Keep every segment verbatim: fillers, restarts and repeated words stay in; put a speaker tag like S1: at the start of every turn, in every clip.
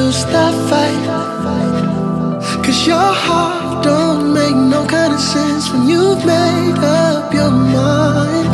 S1: lose that fight. Cause your heart don't make no kind of sense when you've made up your mind.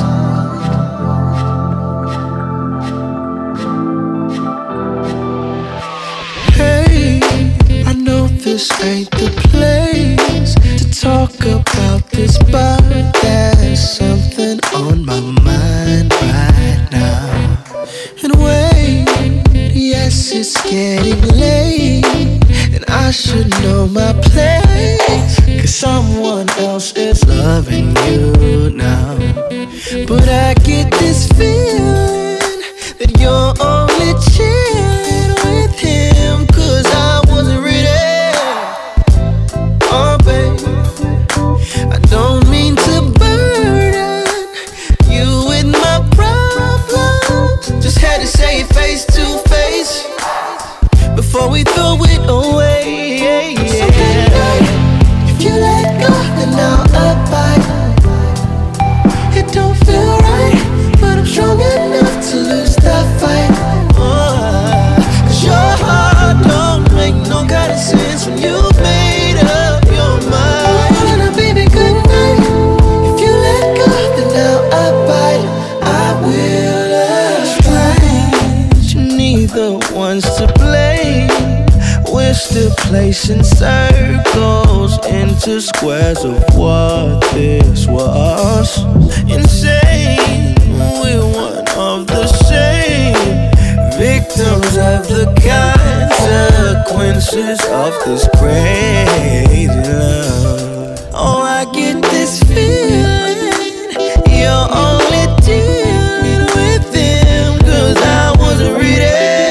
S1: Hey, I know this ain't the place to talk about this, but there's something on my mind right now. And wait, yes, it's getting late, and I should know my place, cause someone else is loving you now. But I get this feeling that you're only chilling with him, cause I wasn't ready. Oh babe, I don't mean to burden you with my problems, just had to say it face to face before we throw it away. So good night, if you let go, then I'll abide. It don't feel right, but I'm strong enough to lose that fight. Oh, cause your heart don't make no kind of sense when you've made up your mind. Oh, now baby, good night. If you let go, then I'll abide. I will strange, neither one's to blame. We're still placing circles into squares of what this was. Insane, we're one of the same, victims of the consequences of this crazy love. Oh, I get this feeling you're only dealing with them, cause I wasn't ready.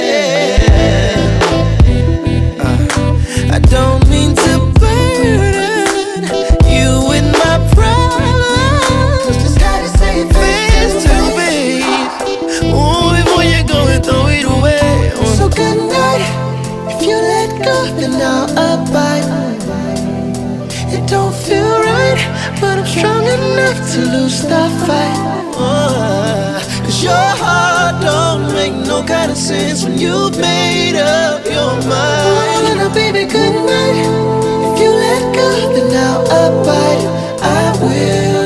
S1: I don't mean to burden you with my problems, just gotta say it face to face. Ooh, before you go and throw it away. So good night, if you let go, then I'll abide. It don't feel right, but I'm strong enough to lose that fight. Oh, cause your heart don't make no kind of sense when you've made up your mind. Oh, now baby, good night. If you let go, then I'll abide. I will.